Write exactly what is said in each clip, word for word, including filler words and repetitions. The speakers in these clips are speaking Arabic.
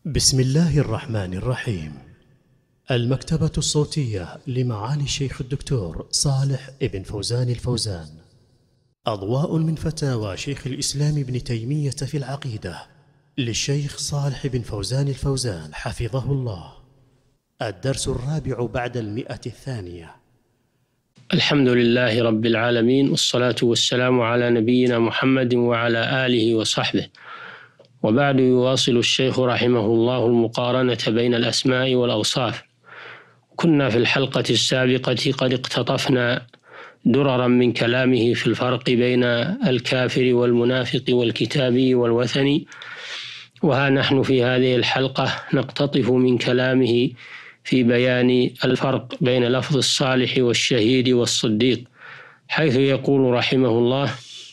بسم الله الرحمن الرحيم. المكتبة الصوتية لمعالي الشيخ الدكتور صالح ابن فوزان الفوزان. أضواء من فتاوى شيخ الإسلام ابن تيمية في العقيدة للشيخ صالح بن فوزان الفوزان حفظه الله. الدرس الرابع بعد المئة الثانية. الحمد لله رب العالمين، والصلاة والسلام على نبينا محمد وعلى آله وصحبه. وبعد، يواصل الشيخ رحمه الله المقارنة بين الأسماء والأوصاف. كنا في الحلقة السابقة قد اقتطفنا دررا من كلامه في الفرق بين الكافر والمنافق والكتابي والوثني، وها نحن في هذه الحلقة نقتطف من كلامه في بيان الفرق بين لفظ الصالح والشهيد والصديق، حيث يقول رحمه الله: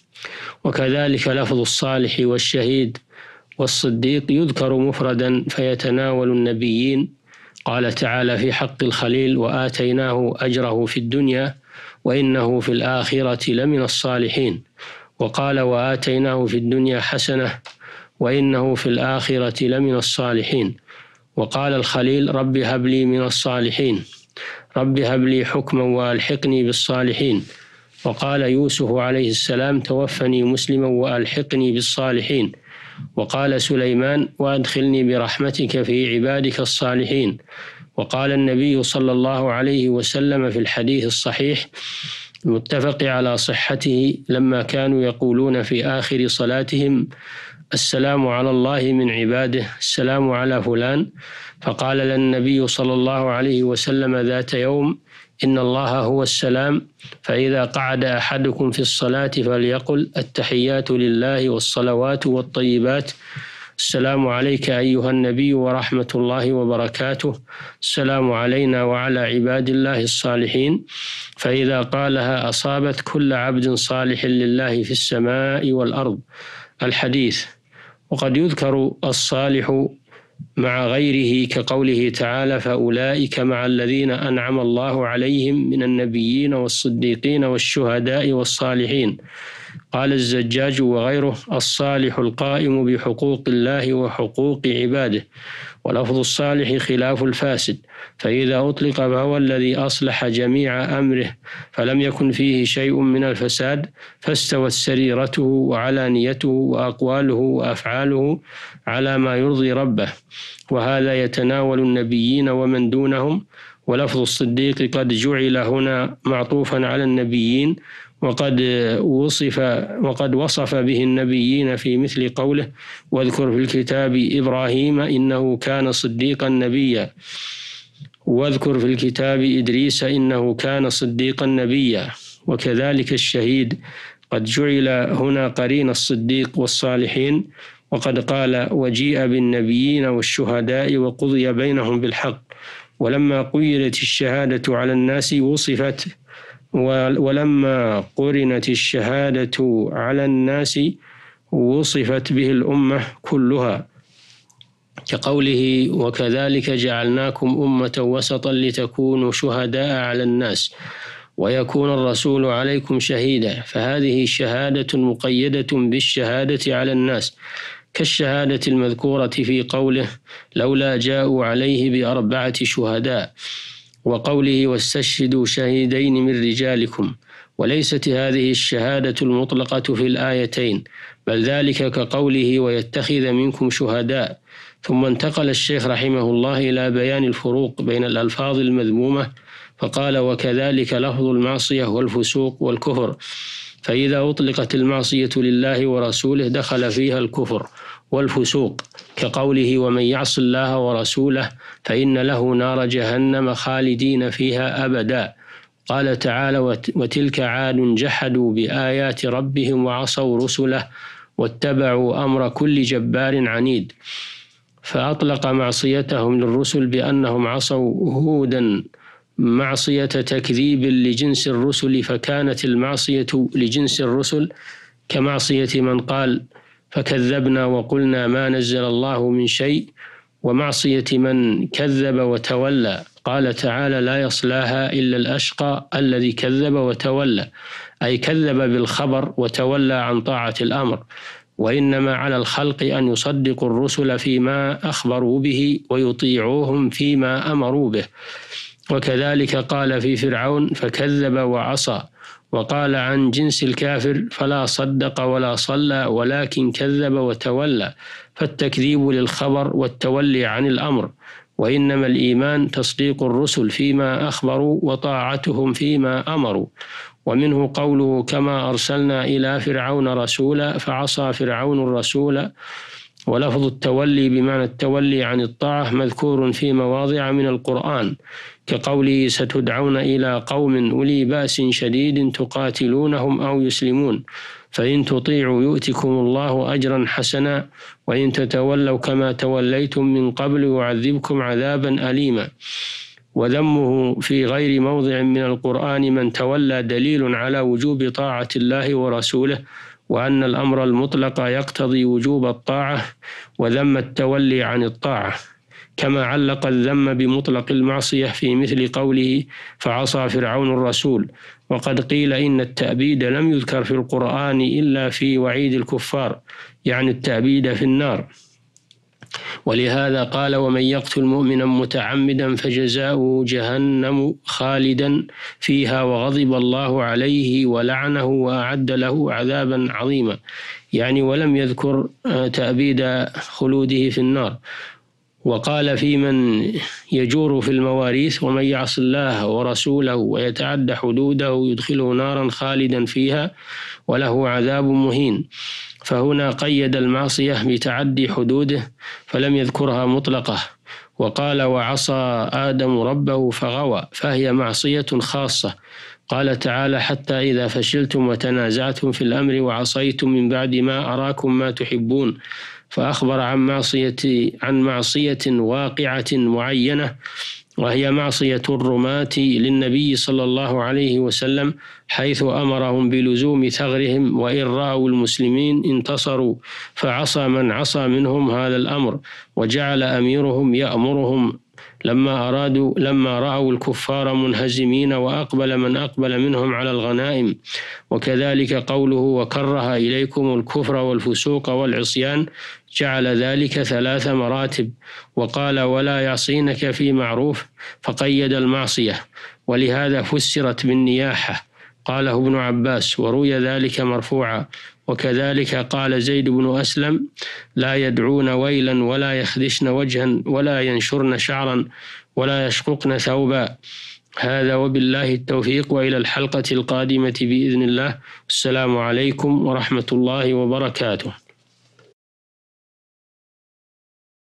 وكذلك لفظ الصالح والشهيد والصديق يذكر مفردا فيتناول النبيين. قال تعالى في حق الخليل: وآتيناه أجره في الدنيا وإنه في الآخرة لمن الصالحين. وقال: وآتيناه في الدنيا حسنة وإنه في الآخرة لمن الصالحين. وقال الخليل: رب هب لي من الصالحين، رب هب لي حكما وألحقني بالصالحين. وقال يوسف عليه السلام: توفني مسلما وألحقني بالصالحين. وقال سليمان: وأدخلني برحمتك في عبادك الصالحين. وقال النبي صلى الله عليه وسلم في الحديث الصحيح المتفق على صحته لما كانوا يقولون في آخر صلاتهم: السلام على الله من عباده، السلام على فلان. فقال لنا النبي صلى الله عليه وسلم ذات يوم: إن الله هو السلام، فإذا قعد أحدكم في الصلاة فليقل: التحيات لله والصلوات والطيبات، السلام عليك أيها النبي ورحمة الله وبركاته، السلام علينا وعلى عباد الله الصالحين. فإذا قالها أصابت كل عبد صالح لله في السماء والأرض. الحديث. وقد يذكر الصالح مع غيره كقوله تعالى: فأولئك مع الذين أنعم الله عليهم من النبيين والصديقين والشهداء والصالحين. قال الزجاج وغيره: الصالح القائم بحقوق الله وحقوق عباده. ولفظ الصالح خلاف الفاسد، فإذا أطلق فهو الذي أصلح جميع أمره فلم يكن فيه شيء من الفساد، فاستوت سريرته وعلانيته وأقواله وأفعاله على ما يرضي ربه، وهذا يتناول النبيين ومن دونهم. ولفظ الصديق قد جعل هنا معطوفا على النبيين، وقد وصف وقد وصف به النبيين في مثل قوله: واذكر في الكتاب إبراهيم إنه كان صديقا نبيا، واذكر في الكتاب إدريس إنه كان صديقا نبيا. وكذلك الشهيد قد جعل هنا قرين الصديق والصالحين، وقد قال: وجيء بالنبيين والشهداء وقضي بينهم بالحق. ولما قيلت الشهادة على الناس وصفت ولما قرنت الشهادة على الناس وصفت به الأمة كلها، كقوله: وكذلك جعلناكم أمة وسطا لتكونوا شهداء على الناس ويكون الرسول عليكم شهيدا. فهذه شهادة مقيدة بالشهادة على الناس، كالشهادة المذكورة في قوله: لولا جاءوا عليه بأربعة شهداء، وقوله: واستشهدوا شهيدين من رجالكم. وليست هذه الشهادة المطلقة في الآيتين، بل ذلك كقوله: ويتخذ منكم شهداء. ثم انتقل الشيخ رحمه الله إلى بيان الفروق بين الألفاظ المذمومة، فقال: وكذلك لفظ المعصية والفسوق والكفر، فإذا أطلقت المعصية لله ورسوله دخل فيها الكفر والفسوق، كقوله: ومن يعص الله ورسوله فإن له نار جهنم خالدين فيها أبدا. قال تعالى: وتلك عاد جحدوا بآيات ربهم وعصوا رسله واتبعوا أمر كل جبار عنيد. فأطلق معصيتهم للرسل بأنهم عصوا هودا معصية تكذيب لجنس الرسل، فكانت المعصية لجنس الرسل كمعصية من قال: فكذبنا وقلنا ما نزل الله من شيء، ومعصية من كذب وتولى. قال تعالى: لا يصلاها إلا الأشقى الذي كذب وتولى، أي كذب بالخبر وتولى عن طاعة الأمر. وإنما على الخلق أن يصدقوا الرسل فيما أخبروا به ويطيعوهم فيما أمروا به. وكذلك قال في فرعون فكذب وعصى، وقال عن جنس الكافر فلا صدق ولا صلى ولكن كذب وتولى، فالتكذيب للخبر والتولي عن الأمر، وإنما الإيمان تصديق الرسل فيما أخبروا وطاعتهم فيما أمروا. ومنه قوله كما أرسلنا إلى فرعون رسولا فعصى فرعون الرسول. ولفظ التولي بمعنى التولي عن الطاعة مذكور في مواضع من القرآن، كقوله ستدعون إلى قوم أولي بأس شديد تقاتلونهم أو يسلمون، فإن تطيعوا يؤتكم الله أجرا حسنا وإن تتولوا كما توليتم من قبل يعذبكم عذابا أليما. وذمه في غير موضع من القرآن من تولى دليل على وجوب طاعة الله ورسوله، وأن الأمر المطلق يقتضي وجوب الطاعة، وذم التولي عن الطاعة، كما علق الذم بمطلق المعصية في مثل قوله فعصى فرعون الرسول. وقد قيل إن التأبيد لم يذكر في القرآن إلا في وعيد الكفار، يعني التأبيد في النار، ولهذا قال ومن يقتل مؤمنا متعمدا فجزاؤه جهنم خالدا فيها وغضب الله عليه ولعنه وأعد له عذابا عظيما، يعني ولم يذكر تأبيد خلوده في النار. وقال في من يجور في المواريث ومن يعص الله ورسوله ويتعد حدوده يدخله نارا خالدا فيها وله عذاب مهين. فهنا قيد المعصية بتعدي حدوده فلم يذكرها مطلقة. وقال وعصى آدم ربه فغوى، فهي معصية خاصة. قال تعالى حتى إذا فشلتم وتنازعتم في الأمر وعصيتم من بعد ما أراكم ما تحبون، فأخبر عن معصية عن معصية واقعة معينة، وهي معصية الرماة للنبي صلى الله عليه وسلم، حيث أمرهم بلزوم ثغرهم، وإن رأوا المسلمين انتصروا، فعصى من عصى منهم هذا الأمر، وجعل أميرهم يأمرهم لما أرادوا لما رأوا الكفار منهزمين وأقبل من أقبل منهم على الغنائم. وكذلك قوله وكره إليكم الكفر والفسوق والعصيان، جعل ذلك ثلاث مراتب. وقال ولا يعصينك في معروف، فقيد المعصية، ولهذا فسرت بالنياحة، قاله ابن عباس، وروي ذلك مرفوعا. وكذلك قال زيد بن أسلم لا يدعون ويلا ولا يخدشن وجها ولا ينشرن شعرا ولا يشققن ثوبا. هذا وبالله التوفيق، وإلى الحلقة القادمة بإذن الله. السلام عليكم ورحمة الله وبركاته.